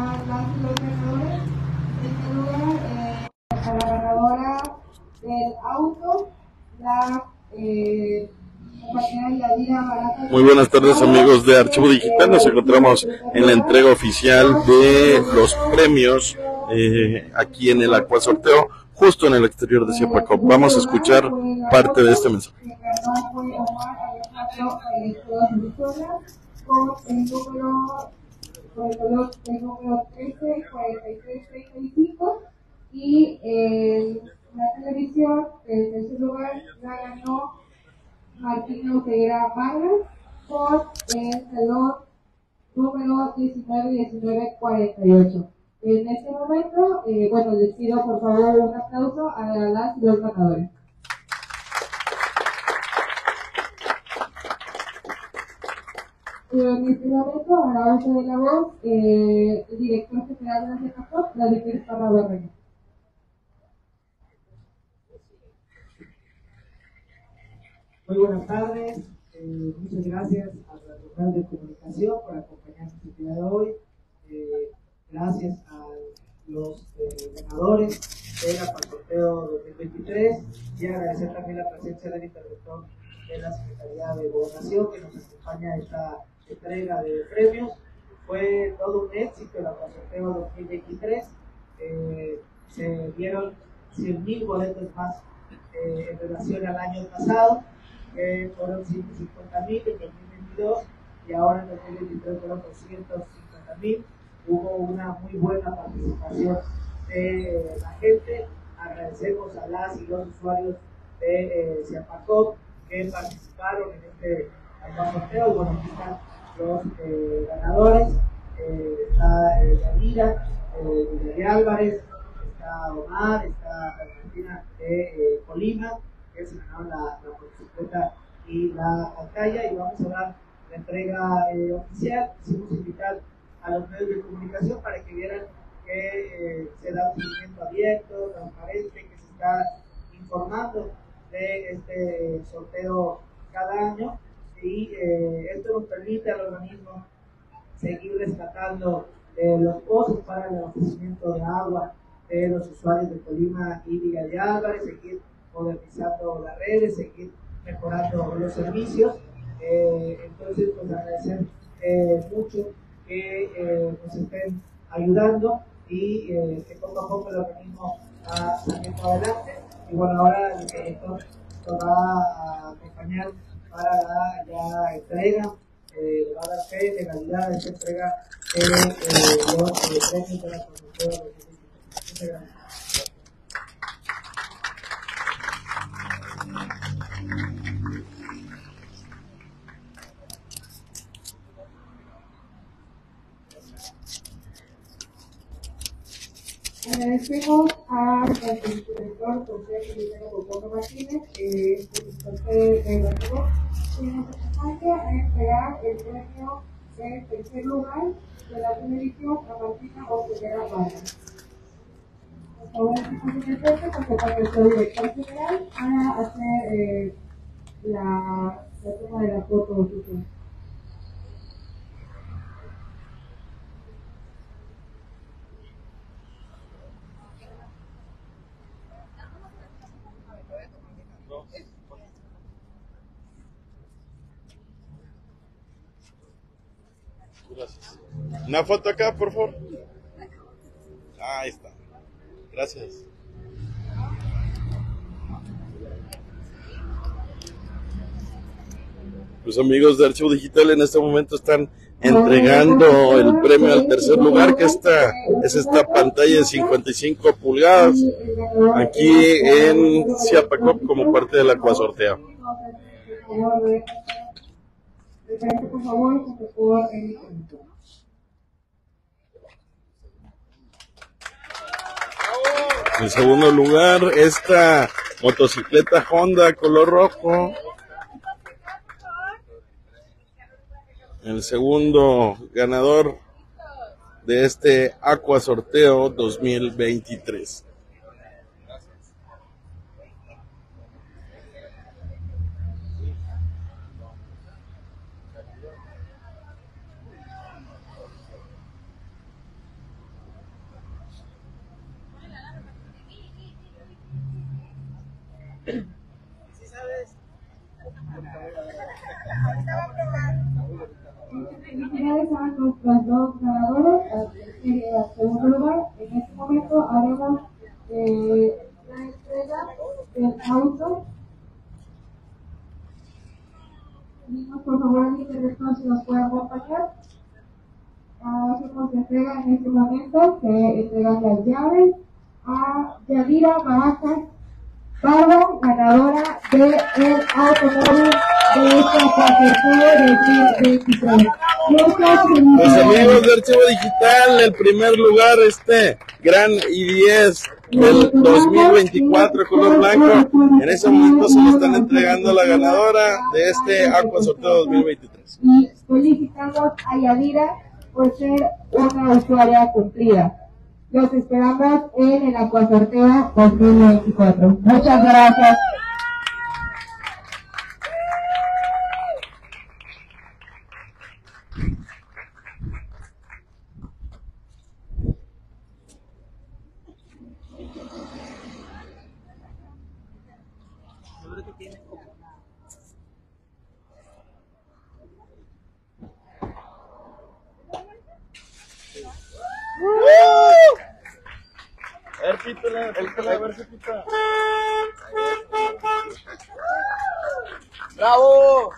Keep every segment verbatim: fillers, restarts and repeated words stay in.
a las y los ganadores. En primer lugar, eh, a la ganadora del auto, la eh, compañera Yadira Barata. Muy buenas tardes, amigos de Archivo Digital. Nos encontramos en la entrega oficial de los premios eh, aquí en el Aquasorteo, justo en el exterior de Ciapacop. Vamos a escuchar parte de este mensaje. Con el número, con el color, el número trece cuarenta y tres treinta y cinco, y eh, la televisión, en tercer lugar, la ganó Martina Oseguera Vargas por el color número diecinueve diecinueve cuarenta y ocho. En este momento, eh, bueno, les pido por favor un aplauso a las y los ganadores. En este momento, a la base de la voz, eh, el director general de la CEPACOP, Vladimir Parra Barrera. Muy buenas tardes, eh, muchas gracias a la local de comunicación por acompañarnos el día de hoy. Eh, gracias a los eh, ganadores del Aquasorteo dos mil veintitrés y agradecer también la presencia del interventor de la Secretaría de Gobernación que nos acompaña a esta entrega de premios. Fue todo un éxito el Aquasorteo dos mil veintitrés, eh, se dieron cien mil boletos más eh, en relación al año pasado, que fueron ciento cincuenta mil en dos mil veintidós y ahora en dos mil veintitrés fueron doscientos cincuenta mil. Hubo una muy buena participación de la gente. Agradecemos a las y los usuarios de eh, Ciapacop que participaron en este sorteo. Bueno, aquí están los eh, ganadores. Eh, está eh, Yadira, eh, de Álvarez, está Omar, está Argentina de eh, Colima, que se ganaron la, la motocicleta y la pantalla, y vamos a dar la entrega eh, oficial. Quisimos invitar a los medios de comunicación para que vieran que eh, se da un seguimiento abierto, transparente, que se está informando de este sorteo cada año, y eh, esto nos permite al organismo seguir rescatando eh, los pozos para el abastecimiento de agua de los usuarios de Colima y Villa de Álvarez, seguir modernizando las redes, seguir mejorando los servicios. Eh, entonces, pues agradecer eh, mucho que eh, nos estén ayudando y eh, que poco a poco el organismo va saliendo adelante. Y bueno, ahora el director nos va a acompañar para la ya entrega, eh, le va a dar fe de calidad de esta entrega de eh, los eh, premios de la Consultora de dos mil veintitrés. Muchas gracias. Agradecemos al director José Feliciano Bocono Martínez, que es el inspector de Barcelona, que nos acompaña a entregar el premio de tercer lugar de la televisión a Martina Oseguera Vargas. Por favor, estamos en el frente porque para nuestro director general para hacer eh, la, la toma de la foto oficial. Gracias. Una foto acá, por favor. Ahí está. Gracias. Los amigos de Archivo Digital en este momento están entregando el premio al tercer lugar, que esta es esta pantalla de cincuenta y cinco pulgadas aquí en Ciapacop como parte del Aquasorteo. En segundo lugar, esta motocicleta Honda color rojo. El segundo ganador de este Aquasorteo dos mil veintitrés. Felicidades a nuestros dos ganadores, al tercer y al segundo lugar. En este momento haremos eh, la entrega del auto. Pedimos por favor a Internet si nos puede acompañar. Hacemos la entrega en este momento, se entregan las llaves a Yadira Barajas Barba, ganadora del automóvil de esta categoría de dos mil veintitrés. Los amigos de Archivo Digital, el primer lugar, este gran I diez del dos mil veinticuatro color blanco, en ese momento se le están entregando a la ganadora de este Aqua Sorteo dos mil veintitrés. Y felicitamos a Yadira por ser una usuaria cumplida. Los esperamos en el Aqua Sorteo dos mil veinticuatro. Muchas gracias. A ver, pítala, pítala, a ver si pita. ¡Bravo!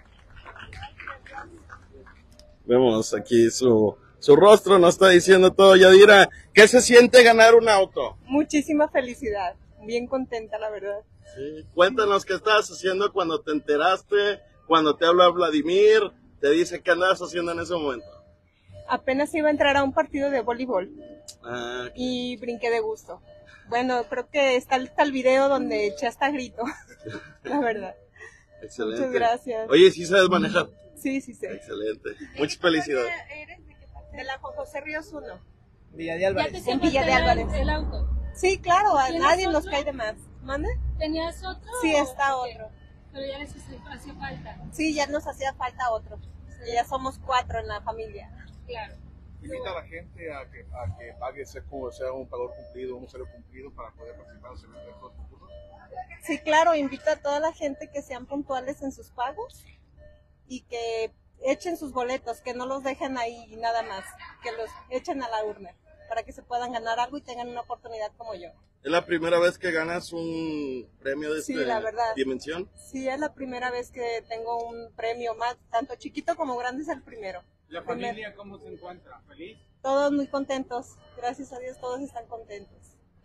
Vemos aquí su, su rostro, nos está diciendo todo. Yadira, ¿qué se siente ganar un auto? Muchísima felicidad, bien contenta la verdad. Sí. Cuéntanos qué estabas haciendo cuando te enteraste, cuando te habla Vladimir, te dice qué andabas haciendo en ese momento. Apenas iba a entrar a un partido de voleibol Ah, y brinqué de gusto. Bueno, creo que está, está el video donde eché hasta grito, la verdad. excelente. Muchas gracias. Oye, ¿sí sabes manejar? Sí, sí, sí. Excelente. Muchas felicidades. ¿Eres de qué parte? De la Juan José Ríos uno. Villa de Álvarez. En Villa de Álvarez. El auto. Sí, claro, a nadie otro? nos cae de más. ¿Mande? ¿Tenías otro? Sí, está Ok. otro. Pero ya les hacía falta. Sí, ya nos hacía falta otro. Ya somos cuatro en la familia. Claro. Invita a la gente a que, a que pague, sea, como sea un pagador cumplido, un usuario cumplido para poder participar en los eventos concursos. Sí, claro, invito a toda la gente que sean puntuales en sus pagos y que echen sus boletos, que no los dejen ahí nada más, que los echen a la urna para que se puedan ganar algo y tengan una oportunidad como yo. ¿Es la primera vez que ganas un premio de Sí, esta la verdad. dimensión? Sí, es la primera vez que tengo un premio más, tanto chiquito como grande es el primero. ¿La Primer- familia cómo se encuentra? ¿Feliz? Todos muy contentos, gracias a Dios todos están contentos.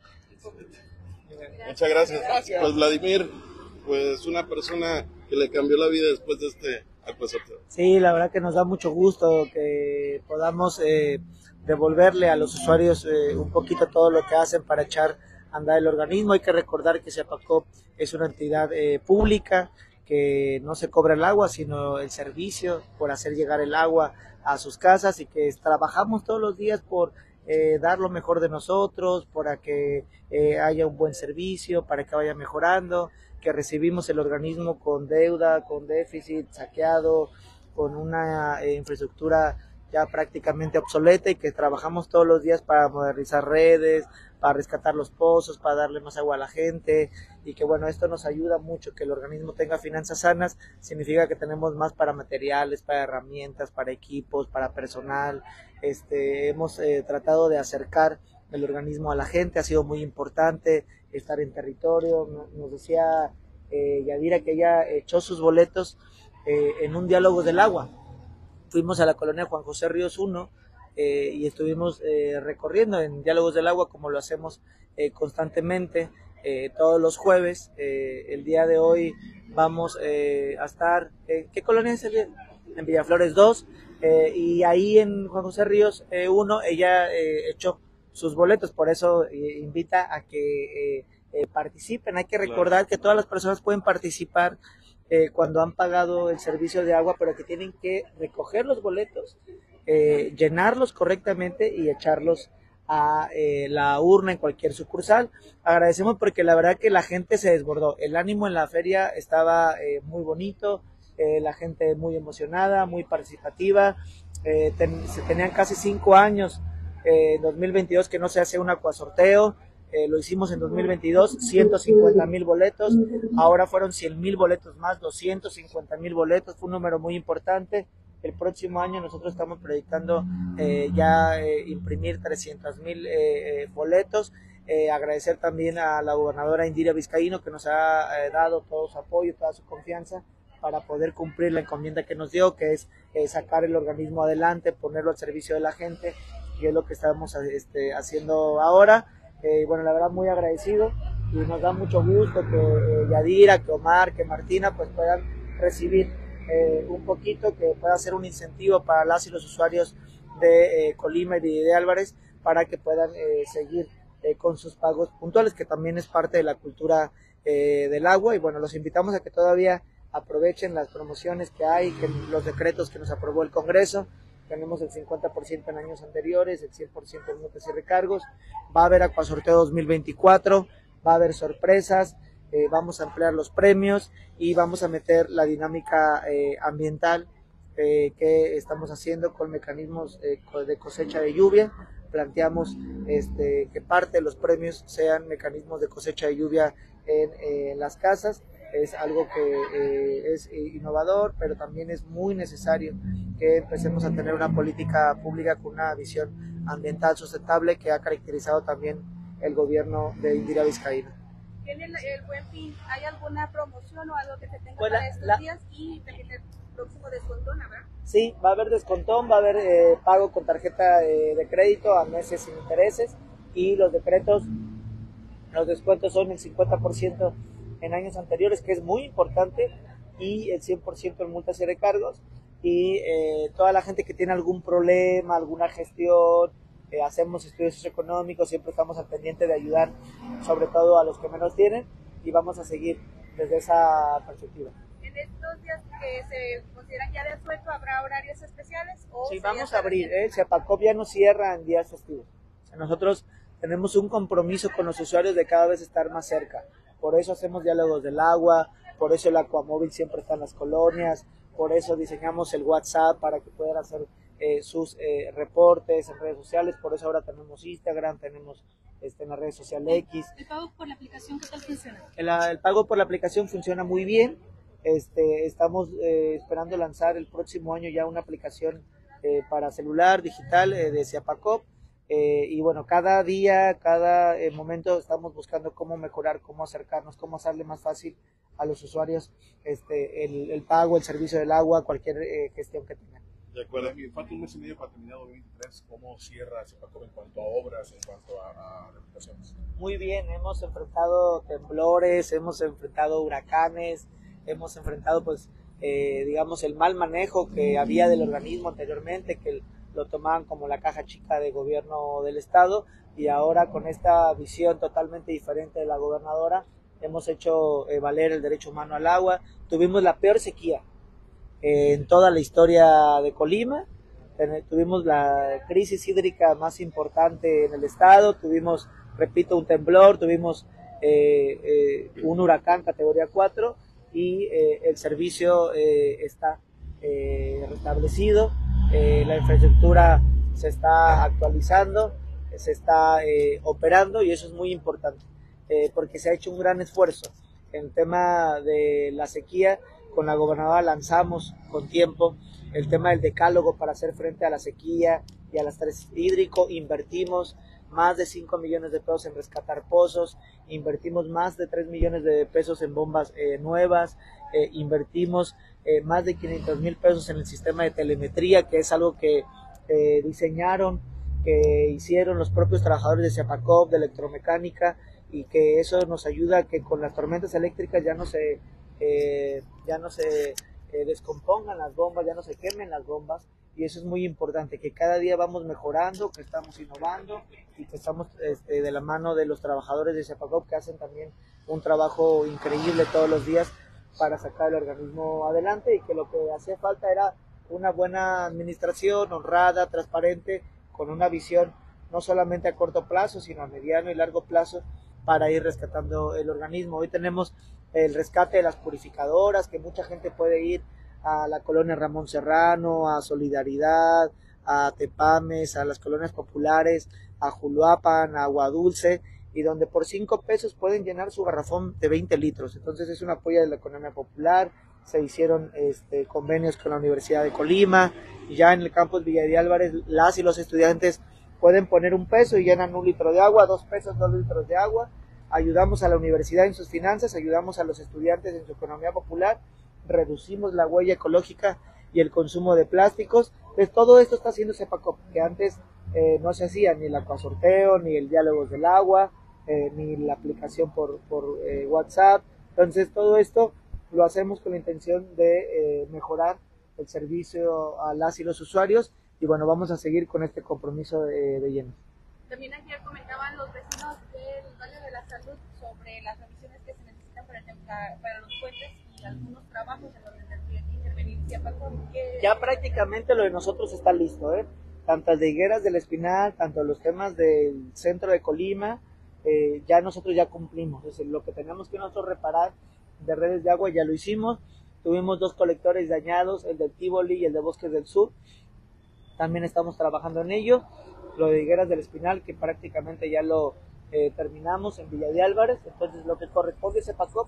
Muchas gracias. Pues Vladimir, pues una persona que le cambió la vida después de este Aqua Sorteo. Sí, la verdad que nos da mucho gusto que podamos eh, devolverle a los usuarios eh, un poquito todo lo que hacen para echar a andar el organismo. Hay que recordar que Ciapacop es una entidad eh, pública, que no se cobra el agua, sino el servicio por hacer llegar el agua a sus casas, y que trabajamos todos los días por eh, dar lo mejor de nosotros, para que eh, haya un buen servicio, para que vaya mejorando, que recibimos el organismo con deuda, con déficit, saqueado, con una eh, infraestructura ya prácticamente obsoleta, y que trabajamos todos los días para modernizar redes, para rescatar los pozos, para darle más agua a la gente, y que bueno, esto nos ayuda mucho, que el organismo tenga finanzas sanas, significa que tenemos más para materiales, para herramientas, para equipos, para personal. Este, hemos eh, tratado de acercar el organismo a la gente, ha sido muy importante estar en territorio. Nos decía eh, Yadira que ella echó sus boletos eh, en un Diálogos del Agua. Fuimos a la colonia Juan José Ríos uno eh, y estuvimos eh, recorriendo en Diálogos del Agua, como lo hacemos eh, constantemente eh, todos los jueves. Eh, el día de hoy vamos eh, a estar, eh, ¿qué colonia es el día? En Villaflores dos, eh, y ahí en Juan José Ríos eh, uno ella eh, echó sus boletos, por eso eh, invita a que eh, eh, participen. Hay que recordar que todas las personas pueden participar Eh, cuando han pagado el servicio de agua, pero que tienen que recoger los boletos, eh, llenarlos correctamente y echarlos a eh, la urna en cualquier sucursal. Agradecemos porque la verdad que la gente se desbordó, el ánimo en la feria estaba eh, muy bonito, eh, la gente muy emocionada, muy participativa. Eh, ten, se tenían casi cinco años, eh, en dos mil veintidós, que no se hace un acuasorteo. Eh, lo hicimos en dos mil veintidós, ciento cincuenta mil boletos, ahora fueron cien mil boletos más, doscientos cincuenta mil boletos, fue un número muy importante. El próximo año nosotros estamos proyectando eh, ya eh, imprimir trescientos mil eh, eh, boletos. Eh, agradecer también a la gobernadora Indira Vizcaíno, que nos ha eh, dado todo su apoyo, toda su confianza para poder cumplir la encomienda que nos dio, que es eh, sacar el organismo adelante, ponerlo al servicio de la gente, y es lo que estamos este, haciendo ahora. Eh, bueno, la verdad muy agradecido, y nos da mucho gusto que eh, Yadira, que Omar, que Martina pues puedan recibir eh, un poquito, que pueda ser un incentivo para las y los usuarios de eh, Colima y de Álvarez, para que puedan eh, seguir eh, con sus pagos puntuales, que también es parte de la cultura eh, del agua. Y bueno, los invitamos a que todavía aprovechen las promociones que hay, que los decretos que nos aprobó el Congreso. Tenemos el cincuenta por ciento en años anteriores, el cien por ciento en multas y recargos. Va a haber Acuasorteo dos mil veinticuatro, va a haber sorpresas, eh, vamos a ampliar los premios y vamos a meter la dinámica eh, ambiental eh, que estamos haciendo con mecanismos eh, de cosecha de lluvia. Planteamos este, que parte de los premios sean mecanismos de cosecha de lluvia en eh, las casas. Es algo que eh, es innovador, pero también es muy necesario que empecemos a tener una política pública con una visión ambiental sustentable que ha caracterizado también el gobierno de Indira Vizcaíno. ¿Tiene el, el Buen Fin? ¿Hay alguna promoción o algo que se tenga pues para la, estos la, días? Y también el próximo descontón, ¿verdad? Sí, va a haber descontón, va a haber eh, pago con tarjeta eh, de crédito a meses sin intereses, y los decretos, los descuentos son el cincuenta por ciento en años anteriores, que es muy importante, y el cien por ciento en multas y recargos. Y eh, toda la gente que tiene algún problema, alguna gestión, eh, hacemos estudios socioeconómicos, siempre estamos al pendiente de ayudar, sobre todo a los que menos tienen, y vamos a seguir desde esa perspectiva. ¿En estos días que se consideran ya de asueto habrá horarios especiales? O sí, vamos a abrir, ¿eh? Ciapacop ya no cierra en días festivos. Nosotros tenemos un compromiso con los usuarios de cada vez estar más cerca. Por eso hacemos diálogos del agua, por eso el Acuamóvil siempre está en las colonias, por eso diseñamos el WhatsApp para que puedan hacer eh, sus eh, reportes en redes sociales, por eso ahora tenemos Instagram, tenemos este, en la red social X. ¿El pago por la aplicación qué tal funciona? El, el pago por la aplicación funciona muy bien. Este, estamos eh, esperando lanzar el próximo año ya una aplicación eh, para celular digital eh, de Ciapacop. Eh, y bueno, cada día, cada eh, momento estamos buscando cómo mejorar, cómo acercarnos, cómo hacerle más fácil a los usuarios este, el, el pago, el servicio del agua, cualquier eh, gestión que tengan. De acuerdo, y falta un mes y medio para terminar dos mil veintitrés. ¿Cómo cierra Ciapacop en cuanto a obras, en cuanto a, a reputaciones? Muy bien, hemos enfrentado temblores, hemos enfrentado huracanes, hemos enfrentado pues eh, digamos el mal manejo que había del organismo anteriormente, que el, lo tomaban como la caja chica de gobierno del estado, y ahora con esta visión totalmente diferente de la gobernadora hemos hecho eh, valer el derecho humano al agua. Tuvimos la peor sequía eh, en toda la historia de Colima, Ten, tuvimos la crisis hídrica más importante en el estado, tuvimos, repito, un temblor, tuvimos eh, eh, un huracán categoría cuatro, y eh, el servicio eh, está eh, restablecido. Eh, la infraestructura se está actualizando, se está eh, operando, y eso es muy importante eh, porque se ha hecho un gran esfuerzo en el tema de la sequía. Con la gobernadora lanzamos con tiempo el tema del decálogo para hacer frente a la sequía y al estrés hídrico. Invertimos más de cinco millones de pesos en rescatar pozos, invertimos más de tres millones de pesos en bombas eh, nuevas, eh, invertimos eh, más de quinientos mil pesos en el sistema de telemetría, que es algo que eh, diseñaron, que hicieron los propios trabajadores de Ciapacop, de electromecánica, y que eso nos ayuda a que con las tormentas eléctricas ya no se, eh, ya no se eh, descompongan las bombas, ya no se quemen las bombas. Y eso es muy importante, que cada día vamos mejorando, que estamos innovando, y que estamos este, de la mano de los trabajadores de Ciapacop, que hacen también un trabajo increíble todos los días para sacar el organismo adelante, y que lo que hacía falta era una buena administración honrada, transparente, con una visión no solamente a corto plazo, sino a mediano y largo plazo, para ir rescatando el organismo. Hoy tenemos el rescate de las purificadoras, que mucha gente puede ir a la colonia Ramón Serrano, a Solidaridad, a Tepames, a las colonias populares, a Juluapan, a Agua Dulce, y donde por cinco pesos pueden llenar su garrafón de veinte litros. Entonces es un apoyo de la economía popular. Se hicieron este, convenios con la Universidad de Colima, y ya en el campus Villa de Álvarez las y los estudiantes pueden poner un peso y llenan un litro de agua, dos pesos, dos litros de agua. Ayudamos a la universidad en sus finanzas, ayudamos a los estudiantes en su economía popular, reducimos la huella ecológica y el consumo de plásticos. Entonces todo esto está haciendo Cepacop, que antes eh, no se hacía ni el acuasorteo, ni el diálogos del agua, eh, ni la aplicación por, por eh, WhatsApp. Entonces todo esto lo hacemos con la intención de eh, mejorar el servicio a las y los usuarios, y bueno, vamos a seguir con este compromiso de, de lleno. También ayer comentaban los vecinos del Valle de la Salud sobre las revisiones que se necesitan para, para los puentes y algunos trabajos en donde tendría que intervenir Cepacop. Ya prácticamente lo de nosotros está listo, ¿eh? Tanto de Higueras del Espinal, tanto los temas del centro de Colima, eh, ya nosotros ya cumplimos. Es decir, lo que tenemos que nosotros reparar de redes de agua ya lo hicimos. Tuvimos dos colectores dañados, el del Tívoli y el de Bosques del Sur. También estamos trabajando en ello. Lo de Higueras del Espinal, que prácticamente ya lo eh, terminamos en Villa de Álvarez. Entonces lo que corresponde a Cepacop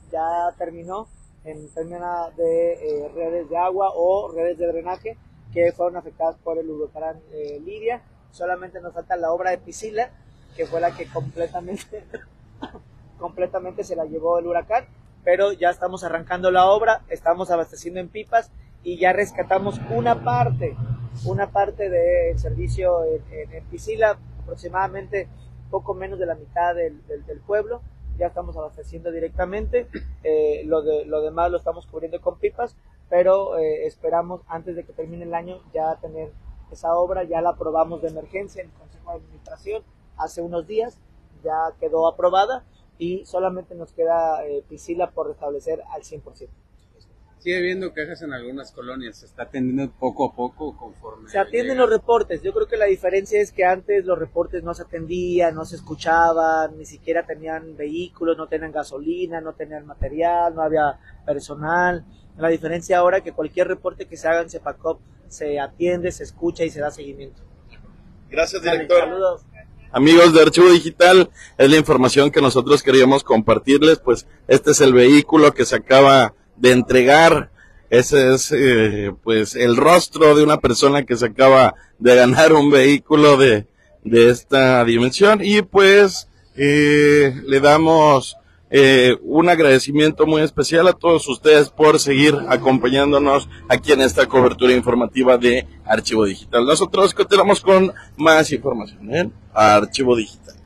ya terminó en términos de eh, redes de agua o redes de drenaje que fueron afectadas por el huracán eh, Lidia. Solamente nos falta la obra de Piscila, que fue la que completamente, completamente se la llevó el huracán, pero ya estamos arrancando la obra, estamos abasteciendo en pipas y ya rescatamos una parte, una parte del servicio en, en, en Piscila, aproximadamente poco menos de la mitad del, del, del pueblo. Ya estamos abasteciendo directamente, eh, lo, de, lo demás lo estamos cubriendo con pipas, pero eh, esperamos antes de que termine el año ya tener esa obra. Ya la aprobamos de emergencia en el Consejo de Administración hace unos días, ya quedó aprobada y solamente nos queda eh, Piscila por restablecer al cien por ciento. Sigue habiendo quejas en algunas colonias, se está atendiendo poco a poco conforme... Se atienden los reportes. Yo creo que la diferencia es que antes los reportes no se atendían, no se escuchaban, ni siquiera tenían vehículos, no tenían gasolina, no tenían material, no había personal. La diferencia ahora es que cualquier reporte que se haga en Cepacop se atiende, se escucha y se da seguimiento. Gracias, director. Dale, saludos. Amigos de Archivo Digital, es la información que nosotros queríamos compartirles. Pues este es el vehículo que se acaba de entregar. Ese es eh, pues el rostro de una persona que se acaba de ganar un vehículo de, de esta dimensión, y pues eh, le damos eh, un agradecimiento muy especial a todos ustedes por seguir acompañándonos aquí en esta cobertura informativa de Archivo Digital. Nosotros continuamos con más información en Archivo Digital.